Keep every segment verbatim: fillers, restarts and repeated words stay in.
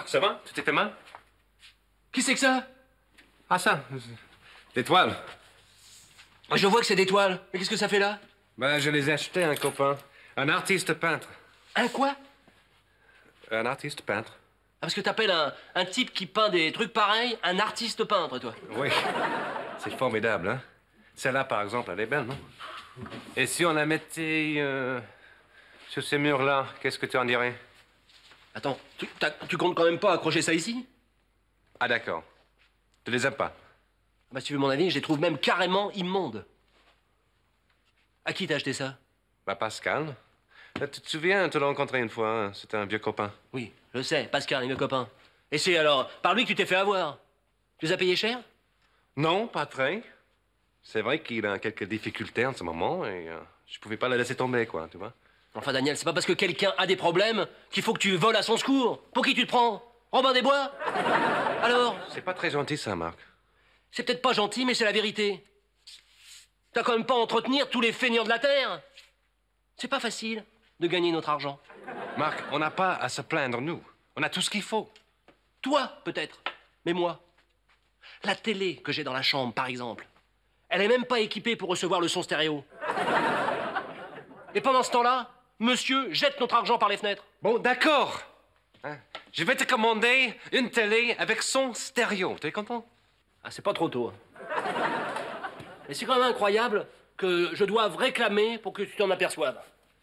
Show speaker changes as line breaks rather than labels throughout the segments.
Marc, ça va? Tu t'es fait mal?
Qui c'est que ça?
Ah, ça. Des toiles.
Je vois que c'est des toiles. Mais qu'est-ce que ça fait là?
Ben, je les ai achetées à un copain. Un artiste peintre.
Un quoi?
Un artiste peintre.
Ah, parce que t'appelles un, un type qui peint des trucs pareils un artiste peintre, toi.
Oui. C'est formidable, hein? Celle-là, par exemple, elle est belle, non? Et si on la mettait euh, sur ces murs-là, qu'est-ce que tu en dirais?
Attends, tu, tu comptes quand même pas accrocher ça ici?
Ah, d'accord. Tu les aimes pas?
Bah, si tu veux mon avis, je les trouve même carrément immondes. À qui t'as acheté ça?
Bah, Pascal. Tu te souviens, tu l'as rencontré une fois, hein? C'était un vieux copain.
Oui, je sais, Pascal, il est copain. Et c'est alors par lui que tu t'es fait avoir? Tu les as payés cher?
Non, pas très. C'est vrai qu'il a quelques difficultés en ce moment et euh, je pouvais pas la laisser tomber, quoi, tu vois.
Enfin, Daniel, c'est pas parce que quelqu'un a des problèmes qu'il faut que tu voles à son secours. Pour qui tu te prends? Robin des Bois? Alors?
C'est pas très gentil, ça, Marc.
C'est peut-être pas gentil, mais c'est la vérité. T'as quand même pas à entretenir tous les feignants de la Terre. C'est pas facile de gagner notre argent.
Marc, on n'a pas à se plaindre, nous. On a tout ce qu'il faut.
Toi, peut-être. Mais moi, la télé que j'ai dans la chambre, par exemple, elle est même pas équipée pour recevoir le son stéréo. Et pendant ce temps-là, monsieur jette notre argent par les fenêtres.
Bon, d'accord. Hein? Je vais te commander une télé avec son stéréo. Tu es content?
Ah, c'est pas trop tôt. Mais c'est quand même incroyable que je doive réclamer pour que tu t'en aperçoives.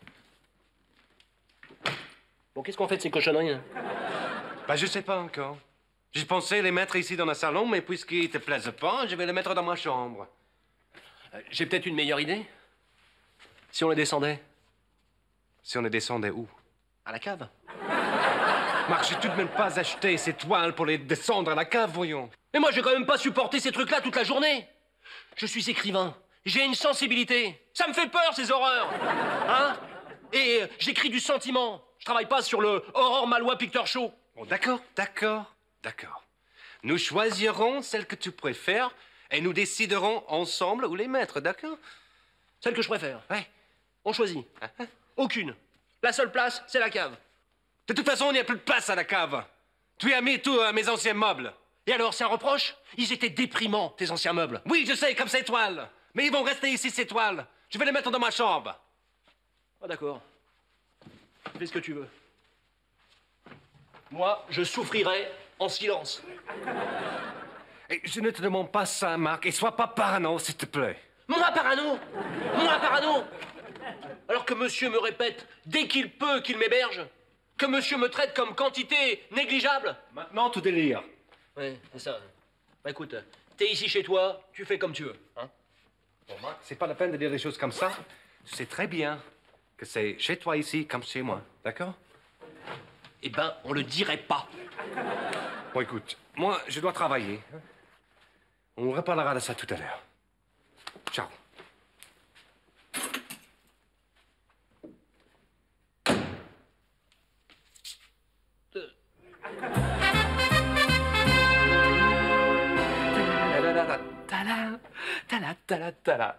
Bon, qu'est-ce qu'on fait de ces cochonneries, hein?
Bah, je sais pas encore. J'ai pensé les mettre ici dans le salon, mais puisqu'ils te plaisent pas, je vais les mettre dans ma chambre.
Euh, J'ai peut-être une meilleure idée. Si on les descendait?
Si on les descendait où?
À la cave.
Marc, j'ai tout de même pas acheté ces toiles pour les descendre à la cave, voyons.
Mais moi, je vais quand même pas supporter ces trucs-là toute la journée. Je suis écrivain. J'ai une sensibilité. Ça me fait peur, ces horreurs. Hein? Et euh, j'écris du sentiment. Je travaille pas sur le Aurore Malois Picture Show.
Bon, d'accord, d'accord, d'accord. Nous choisirons celle que tu préfères et nous déciderons ensemble où les mettre, d'accord?
Celle que je préfère.
Ouais.
On choisit. Aucune. La seule place, c'est la cave.
De toute façon, il n'y a plus de place à la cave. Tu as mis tout à mes anciens meubles.
Et alors, c'est un reproche? Ils étaient déprimants, tes anciens meubles.
Oui, je sais, comme ces toiles. Mais ils vont rester ici, ces toiles. Je vais les mettre dans ma chambre.
Ah, d'accord. Fais ce que tu veux. Moi, je souffrirai en silence.
Et je ne te demande pas ça, Marc. Et sois pas parano, s'il te plaît.
Moi, parano! Moi, parano! Alors que monsieur me répète, dès qu'il peut, qu'il m'héberge, que monsieur me traite comme quantité négligeable.
Maintenant, tout délire.
Oui, c'est ça. Bah écoute, t'es ici chez toi, tu fais comme tu veux, hein?
Bon, Marc, c'est pas la peine de dire des choses comme ça. Tu sais très bien que c'est chez toi ici comme chez moi, d'accord?
Eh ben, on le dirait pas.
Bon, écoute, moi, je dois travailler. On reparlera de ça tout à l'heure. Ciao.
Tala, tala, tala.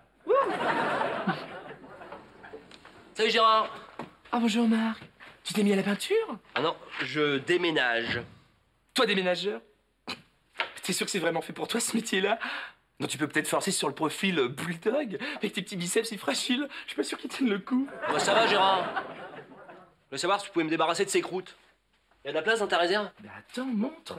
Salut Gérard.
Ah, bonjour Marc. Tu t'es mis à la peinture?
Ah non, je déménage.
Toi, déménageur? T'es sûr que c'est vraiment fait pour toi, ce métier-là? Non, tu peux peut-être forcer sur le profil euh, bulldog, avec tes petits biceps si fragiles. Je suis pas sûr qu'ils tiennent le coup.
Bah, ça va, Gérard. Je voulais savoir si tu pouvais me débarrasser de ces croûtes. Y a de la place dans ta réserve?
Mais attends, montre.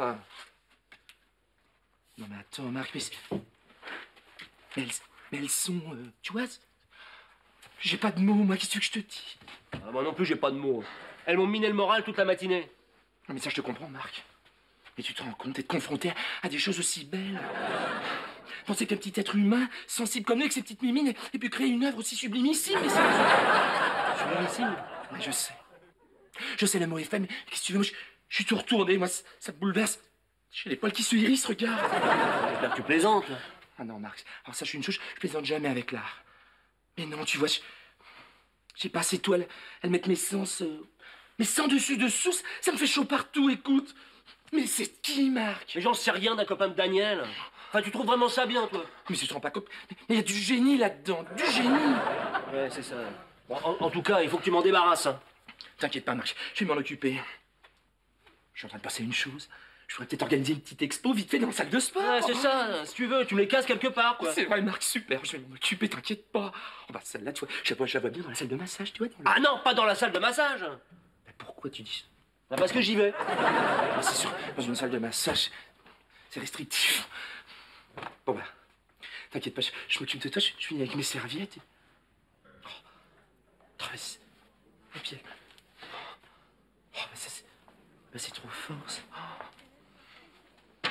Non, mais attends, Marc, mais... c'est- Mais elles, mais elles sont... euh, tu vois, c'est- j'ai pas de mots, moi, qu'est-ce que tu veux que je te dise?
Ah, moi non plus, j'ai pas de mots. Elles m'ont miné le moral toute la matinée.
Non, mais ça, je te comprends, Marc. Mais tu te rends compte d'être confronté à, à des choses aussi belles? Penser qu'un petit être humain, sensible comme nous, avec ses petites mimines, ait pu créer une œuvre aussi sublimissime, mais c'est...
Sublimissime.
Mais je sais. Je sais, le mot est fait, mais qu'est-ce que tu veux? Moi, je, je suis tout retourné, moi, ça, ça me bouleverse. J'ai les poils qui se hérissent, regarde.
J'espère que tu plaisantes, là.
Ah non, Marc, alors sache une chose, je plaisante jamais avec l'art. Mais non, tu vois, je... j'ai pas ces toiles, elles mettent mes sens... euh, mes sens dessus-dessous, ça, ça me fait chaud partout, écoute. Mais c'est qui, Marc?
Mais j'en sais rien d'un copain de Daniel. Enfin, tu trouves vraiment ça bien, toi?
Mais tu te rends pas compte? Mais il y a du génie là-dedans, du génie.
Ouais, c'est ça. Bon, en, en tout cas, il faut que tu m'en débarrasses, hein.
T'inquiète pas, Marc, je vais m'en occuper. Je suis en train de penser à une chose. Je pourrais peut-être organiser une petite expo vite fait dans la salle de sport.
Ouais, c'est ça, si tu veux, tu me les casses quelque part, quoi.
C'est vrai, Marc, super. Je vais m'en occuper, t'inquiète pas. Oh, bah, celle-là, tu vois, je la vois, je la vois bien dans la salle de massage, tu vois. Dans le...
Ah non, pas dans la salle de massage.
Mais pourquoi tu dis ça?
Bah parce que j'y vais.
Ah, c'est sûr, dans une salle de massage, c'est restrictif. Bon, bah, t'inquiète pas, je, je m'occupe de toi, je, je finis avec mes serviettes. Et... Oh, oh, bah, c'est... Et puis, oh, bah, ça, c'est... Bah, c'est trop fort, ça. Oh,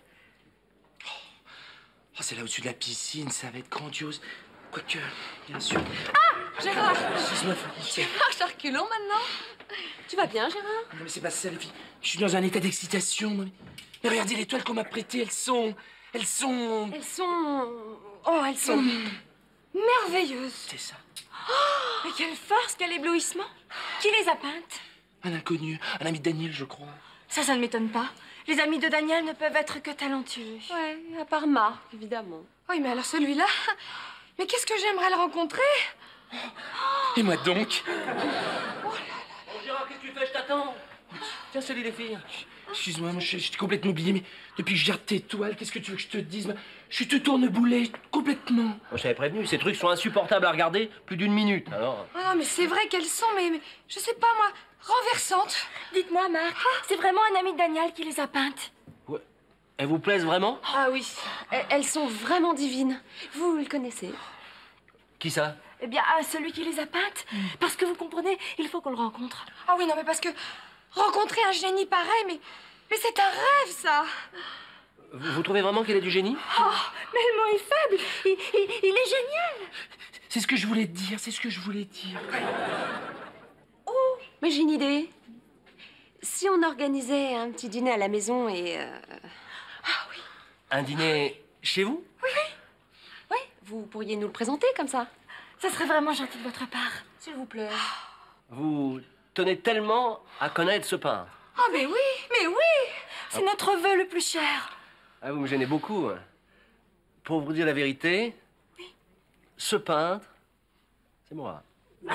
oh c'est là au-dessus de la piscine, ça va être grandiose. Quoique, bien sûr.
Ah, Gérard!
Excuse-moi, Felicie.
Marche à reculons maintenant. Tu vas bien, Gérard?
Non, mais c'est pas ça, les filles. Je suis dans un état d'excitation, moi. Mais regardez les toiles qu'on m'a prêtées, elles sont... Elles sont...
Elles sont... Oh, elles sont... merveilleuses.
C'est ça.
Oh, mais quelle force, quel éblouissement. Qui les a peintes?
Un inconnu, un ami de Daniel, je crois.
Ça, ça ne m'étonne pas. Les amis de Daniel ne peuvent être que talentueux.
Ouais, à part Marc, évidemment.
Oui, mais alors celui-là... Mais qu'est-ce que j'aimerais le rencontrer?
Et moi donc?
Bon, Gérard, qu'est-ce que tu fais? Je t'attends. Tiens, salut les filles.
Excuse-moi, moi, je je suis complètement oublié, mais depuis que je garde tes toiles, qu'est-ce que tu veux que je te dise? Moi, je te tourne boulet, complètement.
Moi, je t'avais prévenu, ces trucs sont insupportables à regarder plus d'une minute, alors...
Oh non, mais c'est vrai qu'elles sont, mais, mais je sais pas, moi, renversantes.
Dites-moi, Marc, c'est vraiment un ami de Daniel qui les a peintes?
Ouais. Elles vous plaisent vraiment?
Ah oui.
Elles, elles sont vraiment divines. Vous le connaissez?
Qui ça?
Eh bien, ah, celui qui les a peintes. Parce que vous comprenez, il faut qu'on le rencontre.
Ah oui, non, mais parce que rencontrer un génie pareil, mais, mais c'est un rêve, ça.
Vous, vous trouvez vraiment qu'il est du génie?
Oh, mais le mot est faible. Il, il, il est génial.
C'est ce que je voulais te dire, c'est ce que je voulais te dire.
Oh, mais j'ai une idée. Si on organisait un petit dîner à la maison et... Euh...
Ah oui.
Un dîner chez vous?
Oui, vous pourriez nous le présenter comme ça. Ça serait vraiment gentil de votre part, s'il vous plaît.
Vous tenez tellement à connaître ce peintre.
Ah mais oui, mais oui.
C'est notre vœu le plus cher.
Ah, vous me gênez beaucoup. Pour vous dire la vérité, ce peintre, c'est moi.
Et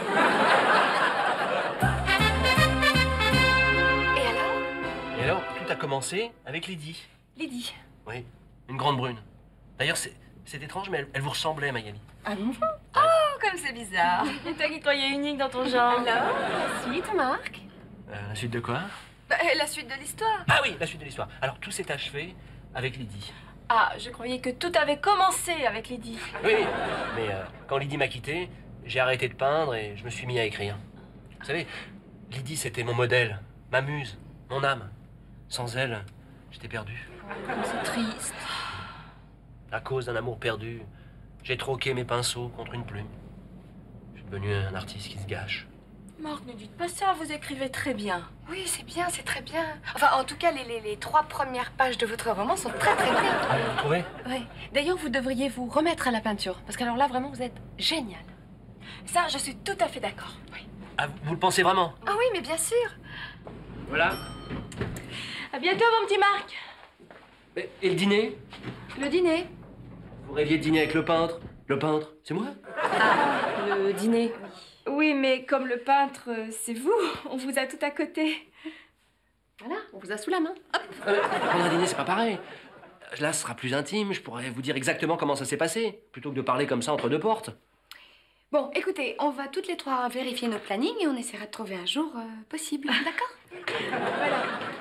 alors?
Et alors, tout a commencé avec Lydie.
Lydie.
Oui, une grande brune. D'ailleurs, c'est c'est étrange, mais elle, elle vous ressemblait, Magali.
Ah bon? Oh, comme c'est bizarre. Et toi qui croyais unique dans ton genre. Alors, la suite, Marc?
Euh, la suite de quoi?
Bah, la suite de l'histoire.
Ah oui, la suite de l'histoire. Alors, tout s'est achevé avec Lydie.
Ah, je croyais que tout avait commencé avec Lydie.
Oui, oui. Mais euh, quand Lydie m'a quitté, j'ai arrêté de peindre et je me suis mis à écrire. Vous savez, Lydie, c'était mon modèle, ma muse, mon âme. Sans elle, j'étais perdu.
Comme c'est triste.
À cause d'un amour perdu, j'ai troqué mes pinceaux contre une plume. Je suis devenu un artiste qui se gâche.
Marc, ne dites pas ça, vous écrivez très bien.
Oui, c'est bien, c'est très bien. Enfin, en tout cas, les, les, les trois premières pages de votre roman sont très très bien.
Ah, vous trouvez?
Oui. D'ailleurs, vous devriez vous remettre à la peinture. Parce qu'alors là, vraiment, vous êtes génial. Ça, je suis tout à fait d'accord. Oui.
Ah, vous, vous le pensez vraiment?
Ah oui, mais bien sûr.
Voilà.
À bientôt, mon petit Marc.
Mais, et le dîner?
Le dîner.
Vous rêviez de dîner avec le peintre? Le peintre, c'est moi?
Le dîner.
Oui, mais comme le peintre, c'est vous, on vous a tout à côté.
Voilà, on vous a sous la main. Hop.
Euh, pendant un dîner, c'est pas pareil. Là, ce sera plus intime, je pourrais vous dire exactement comment ça s'est passé, plutôt que de parler comme ça entre deux portes.
Bon, écoutez, on va toutes les trois vérifier nos plannings et on essaiera de trouver un jour euh, possible, d'accord? Voilà.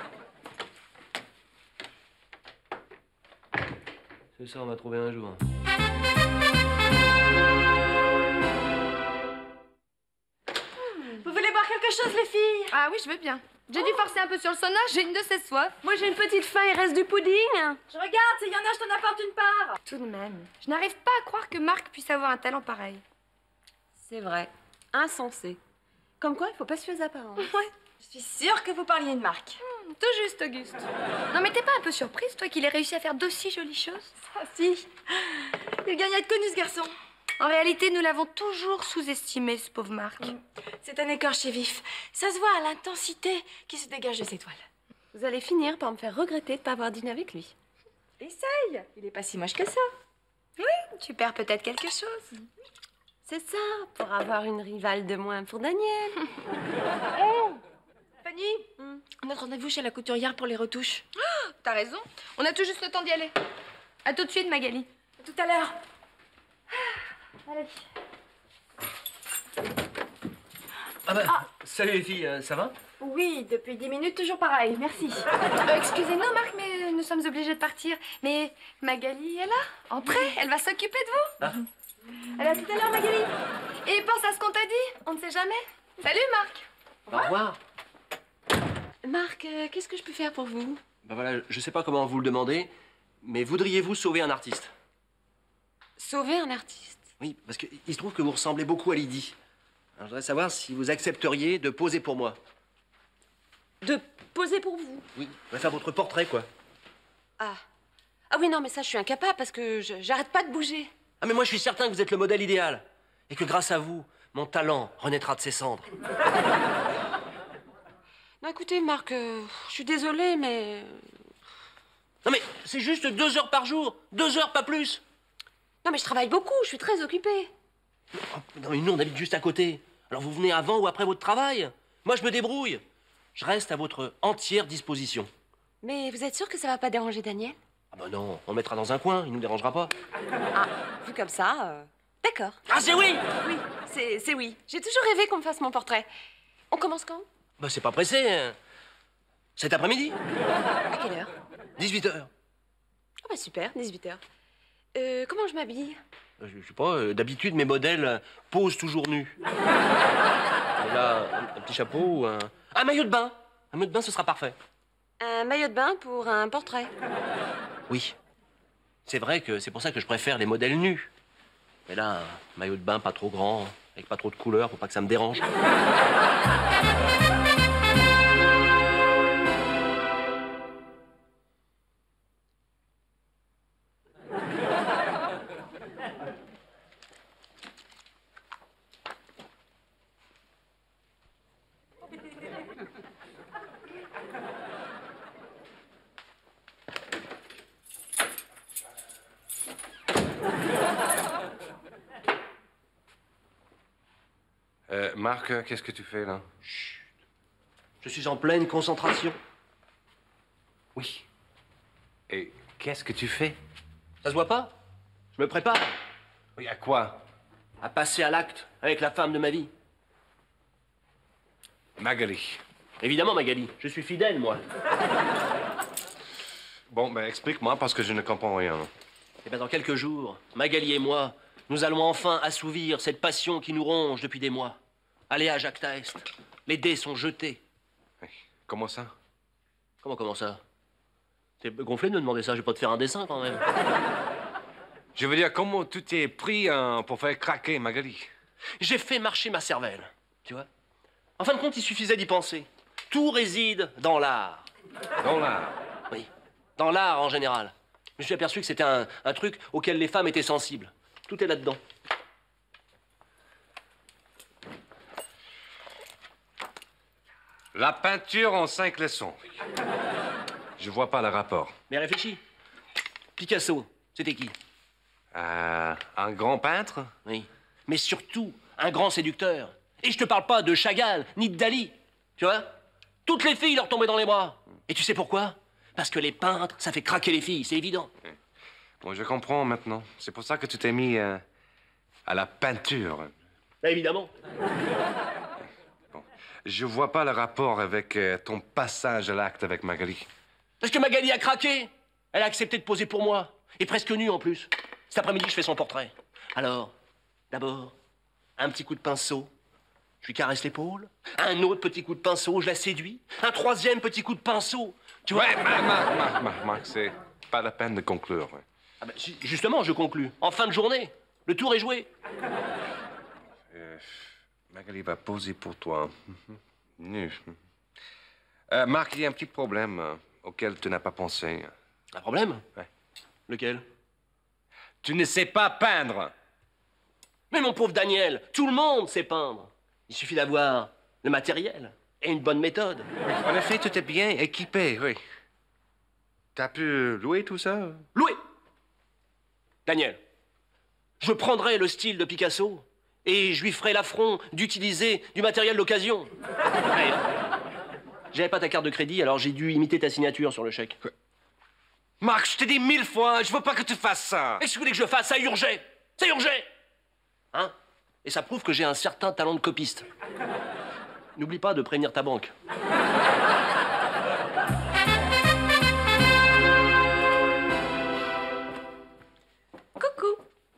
C'est ça, on va trouver un jour.
Vous voulez boire quelque chose, les filles?
Ah oui, je veux bien. J'ai dû forcer un peu sur le sauna, j'ai une de ces soifs.
Moi, j'ai une petite faim, il reste du pudding. Je regarde, s'il y en a, je t'en apporte une part.
Tout de même, je n'arrive pas à croire que Marc puisse avoir un talent pareil.
C'est vrai, insensé. Comme quoi, il faut pas se fier aux apparences.
Ouais.
Je suis sûre que vous parliez de Marc.
Hmm, tout juste, Auguste. Non mais t'es pas un peu surprise, toi, qu'il ait réussi à faire d'aussi jolies choses?
Ah si, il gagne à être connu, ce garçon.
En réalité, nous l'avons toujours sous-estimé, ce pauvre Marc.
C'est un écorché vif. Ça se voit à l'intensité qui se dégage de ses toiles. Vous allez finir par me faire regretter de ne pas avoir dîné avec lui.
Essaye.
Il est pas si moche que ça.
Tu perds peut-être quelque chose.
C'est ça, pour avoir une rivale de moins pour Daniel.
Oh, faites
Fanny, hmm. notre rendez-vous chez la couturière pour les retouches.
Oh, t'as raison. On a tout juste le temps d'y aller. À tout de suite, Magali.
À tout à l'heure. Allez.
Ah bah, ah. Salut les filles, euh, ça va?
Oui, depuis dix minutes, toujours pareil, merci.
Euh, Excusez-nous, Marc, mais nous sommes obligés de partir. Mais Magali est là, entrez, elle va s'occuper de vous.
Ah.
Allez, à tout à l'heure, Magali. Et pense à ce qu'on t'a dit, on ne sait jamais. Salut, Marc.
Au revoir.
Marc, euh, qu'est-ce que je peux faire pour vous?
Bah voilà, je sais pas comment vous le demandez, mais voudriez-vous sauver un artiste?
Sauver un artiste?
Oui, parce qu'il se trouve que vous ressemblez beaucoup à Lydie. Alors, je voudrais savoir si vous accepteriez de poser pour moi.
De poser pour vous?
Oui, on va faire votre portrait, quoi.
Ah. Ah oui, non, mais ça, je suis incapable parce que je- j'arrête pas de bouger.
Ah, mais moi, je suis certain que vous êtes le modèle idéal. Et que grâce à vous, mon talent renaîtra de ses cendres.
Non, écoutez, Marc, euh, je suis désolée, mais...
Non, mais c'est juste deux heures par jour. Deux heures, pas plus.
Non, mais je travaille beaucoup, je suis très occupée.
Oh, non, mais nous, on habite juste à côté. Alors, vous venez avant ou après votre travail? Moi, je me débrouille. Je reste à votre entière disposition.
Mais vous êtes sûr que ça va pas déranger Daniel?
Ah bah non, on le mettra dans un coin, il nous dérangera pas.
Ah, vu comme ça, euh, d'accord.
Ah, c'est oui!
Oui, c'est c'est oui. J'ai toujours rêvé qu'on me fasse mon portrait. On commence quand?
Bah, c'est pas pressé, hein. Cet après-midi,
À quelle heure?
dix-huit heures.
Ah bah super, dix-huit heures. Euh, comment je m'habille?
Euh, Je, je sais pas, euh, d'habitude, mes modèles euh, posent toujours nus. Et là, un, un petit chapeau ou un... Un maillot de bain. Un maillot de bain, ce sera parfait.
Un maillot de bain pour un portrait.
Oui. C'est vrai que c'est pour ça que je préfère les modèles nus. Mais là, un maillot de bain pas trop grand, avec pas trop de couleurs, pour pas que ça me dérange.
Euh, Marc, euh, qu'est-ce que tu fais là?
Je suis en pleine concentration.
Oui. Et qu'est-ce que tu fais?
Ça se voit pas? Je me prépare
Oui, à quoi?
à passer à l'acte avec la femme de ma vie.
Magali.
Évidemment, Magali, je suis fidèle, moi.
Bon, ben explique-moi parce que je ne comprends rien.
Et bien, dans quelques jours, Magali et moi, nous allons enfin assouvir cette passion qui nous ronge depuis des mois. Allez à Jacques Taest. Les dés sont jetés.
Oui. Comment ça?
Comment, comment ça? T'es gonflé de me demander ça, je vais pas te faire un dessin quand même.
Je veux dire, comment tu t'es pris hein, pour faire craquer Magali?
J'ai fait marcher ma cervelle, tu vois. En fin de compte, il suffisait d'y penser. Tout réside dans l'art.
Dans l'art.
Oui, dans l'art en général. Je me suis aperçu que c'était un, un truc auquel les femmes étaient sensibles. Tout est là-dedans.
La peinture en cinq leçons. Je vois pas le rapport.
Mais réfléchis. Picasso, c'était qui?
Euh, un grand peintre?
Oui. Mais surtout, un grand séducteur. Et je te parle pas de Chagall, ni de Dali. Tu vois? Toutes les filles leur tombaient dans les bras. Et tu sais pourquoi? Parce que les peintres, ça fait craquer les filles, c'est évident.
Bon, je comprends maintenant. C'est pour ça que tu t'es mis euh, à la peinture.
Bah, évidemment.
Je vois pas le rapport avec euh, ton passage à l'acte avec Magali.
Parce que Magali a craqué. Elle a accepté de poser pour moi. Et presque nue en plus. Cet après-midi, je fais son portrait. Alors, d'abord, un petit coup de pinceau. Je lui caresse l'épaule. Un autre petit coup de pinceau, je la séduis. Un troisième petit coup de pinceau. Tu vois?
Ouais, Marc, Marc, Marc, Marc, Marc, c'est pas la peine de conclure. ouais.
Ah ben, ju- justement, je conclus. En fin de journée, le tour est joué.
Euh, Magali va poser pour toi. Nu. Euh, Marc, il y a un petit problème euh, auquel tu n'as pas pensé.
Un problème?
Ouais.
Lequel?
Tu ne sais pas peindre.
Mais mon pauvre Daniel, tout le monde sait peindre. Il suffit d'avoir le matériel et une bonne méthode.
En effet, tu t'es bien équipé, oui. T'as pu louer tout ça?
Loué! Daniel, je prendrai le style de Picasso et je lui ferai l'affront d'utiliser du matériel d'occasion. Allez, J'avais pas ta carte de crédit, alors j'ai dû imiter ta signature sur le chèque.
Marc, je t'ai dit mille fois, je veux pas que tu fasses ça.
Qu'est-ce que tu voulais que je fasse? Ça urgeait. Ça urgeait. Hein? Et ça prouve que j'ai un certain talent de copiste. N'oublie pas de prévenir ta banque.
Coucou.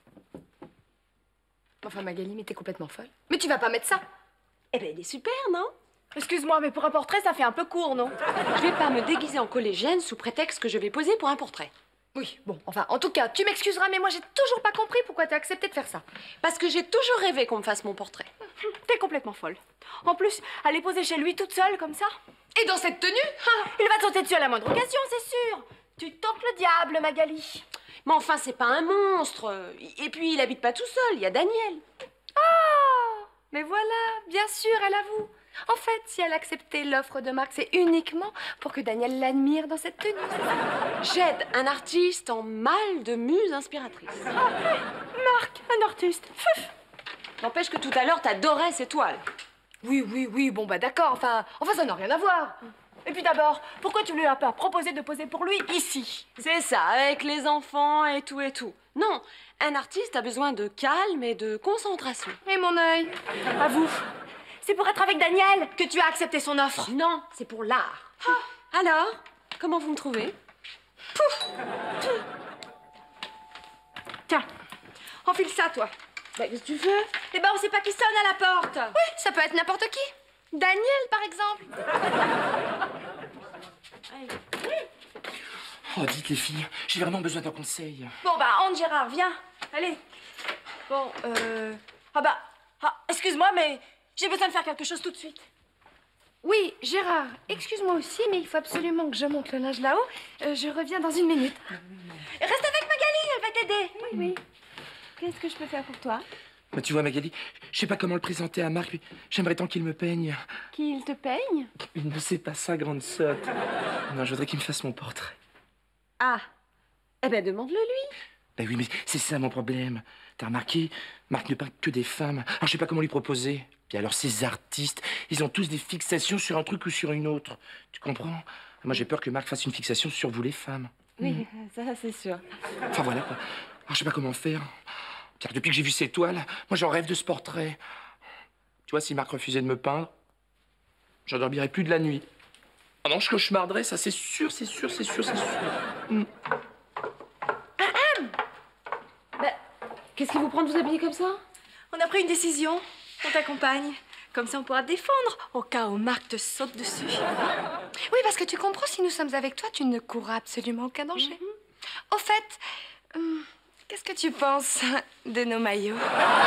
Enfin, Magali, mais t'es complètement folle. Mais tu vas pas mettre ça.
Eh ben, il est super, non?
Excuse-moi, mais pour un portrait, ça fait un peu court, non?
Je vais pas me déguiser en collégienne sous prétexte que je vais poser pour un portrait.
Oui, bon, enfin, en tout cas, tu m'excuseras, mais moi, j'ai toujours pas compris pourquoi t'as accepté de faire ça.
Parce que j'ai toujours rêvé qu'on me fasse mon portrait.
T'es complètement folle. En plus, aller poser chez lui toute seule, comme ça. Et dans cette tenue, ah, il va te sauter dessus à la moindre occasion, c'est sûr. Tu tentes le diable, Magali.
Mais enfin, c'est pas un monstre. Et puis, il habite pas tout seul, il y a Daniel.
Ah, mais voilà, bien sûr, elle avoue. En fait, si elle acceptait l'offre de Marc, c'est uniquement pour que Daniel l'admire dans cette tenue.
J'aide un artiste en mal de muse inspiratrice.
Ah, Marc, un artiste. Fuf.
N'empêche que tout à l'heure, t'adorais ces toiles.
Oui, oui, oui, bon bah d'accord, enfin, enfin ça n'a rien à voir. Et puis d'abord, pourquoi tu lui as pas proposé de poser pour lui ici?
C'est ça, avec les enfants et tout et tout. Non, un artiste a besoin de calme et de concentration.
Et mon œil. Avoue, c'est pour être avec Daniel que tu as accepté son offre.
Non, c'est pour l'art. Ah. Alors, comment vous me trouvez?
Pouf. Tiens, enfile ça, toi.
Bah, qu'est-ce que tu fais?
Eh ben, on sait pas qui sonne à la porte. Oui, ça peut être n'importe qui. Daniel, par exemple.
Oh, dites les filles, j'ai vraiment besoin d'un conseil.
Bon, bah, Anne Gérard, viens. Allez. Bon, euh... Ah bah... Ah, excuse-moi, mais j'ai besoin de faire quelque chose tout de suite. Oui, Gérard, excuse-moi aussi, mais il faut absolument que je monte le linge là-haut. Euh, je reviens dans une minute. Reste avec Magali, elle va t'aider.
Oui, oui. Qu'est-ce que je peux faire pour toi?
Bah, tu vois, Magali, je sais pas comment le présenter à Marc, mais j'aimerais tant qu'il me peigne.
Qu'il te peigne?
Il ne sait pas ça, grande sotte. Non, je voudrais qu'il me fasse mon portrait.
Ah. Eh ben, demande-le lui.
Ben oui, mais c'est ça mon problème. T'as remarqué, Marc ne peint que des femmes. Alors je sais pas comment lui proposer. Puis alors ces artistes, ils ont tous des fixations sur un truc ou sur une autre. Tu comprends? Moi j'ai peur que Marc fasse une fixation sur vous les femmes.
Oui, mmh. ça c'est sûr.
Enfin voilà quoi. Alors je sais pas comment faire. Car depuis que j'ai vu ces toiles, moi j'en rêve de ce portrait. Tu vois, si Marc refusait de me peindre, j'en dormirais plus de la nuit. Ah non, je cauchemarderais, ça c'est sûr, c'est sûr, c'est sûr, c'est sûr. Mmh.
Bah, qu'est-ce qui vous prend de vous habiller comme ça?
On a pris une décision. On t'accompagne. Comme ça, on pourra te défendre au cas où Marc te saute dessus. Oui, parce que tu comprends, si nous sommes avec toi, tu ne courras absolument aucun danger. Mm-hmm. Au fait, hum, qu'est-ce que tu penses de nos maillots?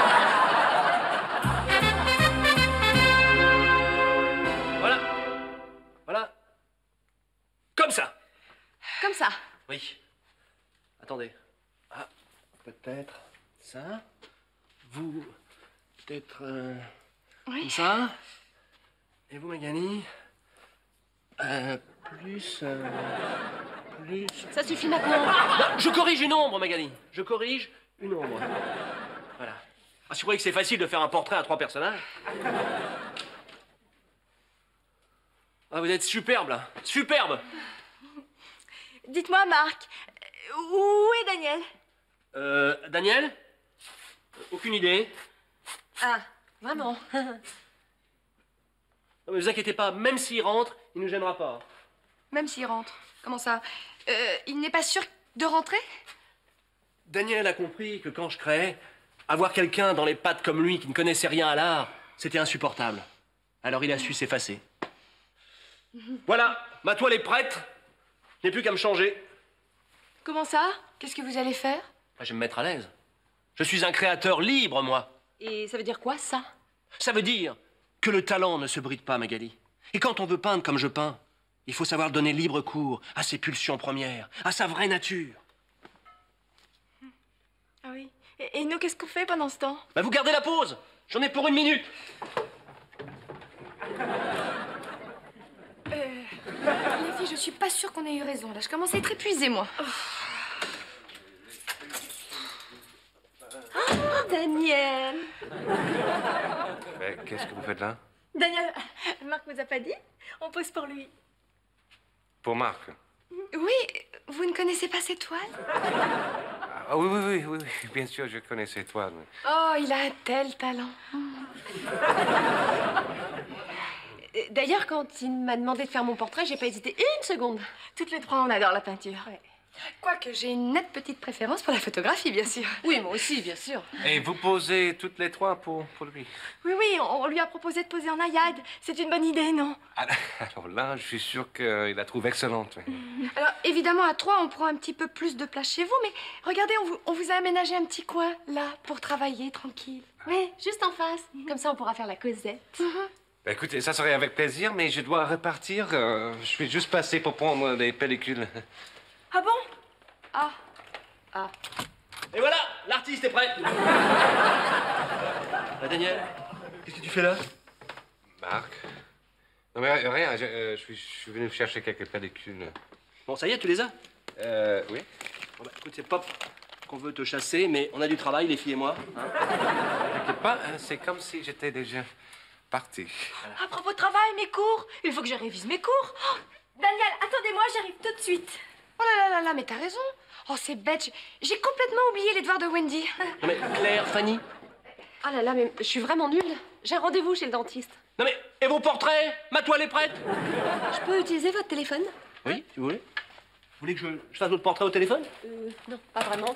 Voilà. Voilà. Comme ça.
Comme ça.
Oui. Attendez. Ah, peut-être ça. Vous, peut-être euh,
oui.
Comme ça. Et vous, Magali, euh, plus, euh, plus.
Ça suffit maintenant.
Non, je corrige une ombre, Magali. Je corrige une ombre. Voilà. Ah, si vous croyez que c'est facile de faire un portrait à trois personnages. Ah, vous êtes superbe, là. Superbe.
Dites-moi, Marc, où est Daniel?
Euh, Daniel? Aucune idée.
Ah, vraiment?
Non, mais vous inquiétez pas, même s'il rentre, il nous gênera pas.
Même s'il rentre. Comment ça? euh, Il n'est pas sûr de rentrer?
Daniel a compris que quand je créais, avoir quelqu'un dans les pattes comme lui qui ne connaissait rien à l'art, c'était insupportable. Alors il a su s'effacer. Voilà, ma toile est prête. Je n'ai plus qu'à me changer.
Comment ça? Qu'est-ce que vous allez faire?
Je vais me mettre à l'aise. Je suis un créateur libre, moi.
Et ça veut dire quoi, ça?
Ça veut dire que le talent ne se bride pas, Magali. Et quand on veut peindre comme je peins, il faut savoir donner libre cours à ses pulsions premières, à sa vraie nature.
Ah oui. Et, et nous, qu'est-ce qu'on fait pendant ce temps?
Bah, vous gardez la pause. J'en ai pour une minute.
Euh, les filles, je suis pas sûre qu'on ait eu raison. Là, je commence à être épuisée, moi.
Oh, Daniel!
Mais qu'est-ce que vous faites là?
Daniel, Marc vous a pas dit? On pose pour lui.
Pour Marc.
Oui, vous ne connaissez pas cette toile?
Ah oui, oui, oui, oui, oui, bien sûr, je connais cette toile.
Oh, il a un tel talent. D'ailleurs, quand il m'a demandé de faire mon portrait, j'ai pas hésité une seconde.
Toutes les trois, on adore la peinture.
Ouais. Quoique j'ai une nette petite préférence pour la photographie, bien sûr.
Oui, moi aussi, bien sûr.
Et vous posez toutes les trois pour, pour lui?
Oui, oui, on, on lui a proposé de poser en naïade. C'est une bonne idée, non?
Alors, alors là, je suis sûr qu'il la trouve excellente.
Alors, évidemment, à trois, on prend un petit peu plus de place chez vous, mais regardez, on vous, on vous a aménagé un petit coin, là, pour travailler tranquille.
Oui, juste en face. Comme ça, on pourra faire la causette.
Bah, écoutez, ça serait avec plaisir, mais je dois repartir. Euh, je vais juste passer pour prendre des pellicules.
Ah bon?
Ah. Ah.
Et voilà, l'artiste est prêt. Ah, Daniel, qu'est-ce que tu fais là?
Marc? Non, mais rien, je, euh, je, suis, je suis venu chercher quelques pellicules.
Bon, ça y est, tu les as?
Euh, oui.
Bon, bah, écoute, c'est pas qu'on veut te chasser, mais on a du travail, les filles et moi. Hein.
T'inquiète pas, hein, c'est comme si j'étais déjà parti.
À propos de travail, mes cours. Il faut que je révise mes cours. Oh, Daniel, attendez-moi, j'arrive tout de suite.
Oh là là là là, mais t'as raison. Oh, c'est bête, j'ai- j'ai complètement oublié les devoirs de Wendy.
Non mais, Claire, Fanny.
Ah là là, mais je suis vraiment nulle. J'ai un rendez-vous chez le dentiste.
Non mais, et vos portraits? Ma toile est prête?
Je peux utiliser votre téléphone?
Oui, si vous voulez. Vous voulez que je, je fasse votre portrait au téléphone?
Euh, non, pas vraiment.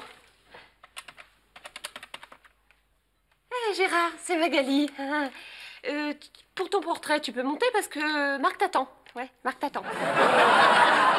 Eh, Gérard, c'est Magali. Ah, euh, t- pour ton portrait, tu peux monter parce que Marc t'attend. Ouais, Marc t'attend.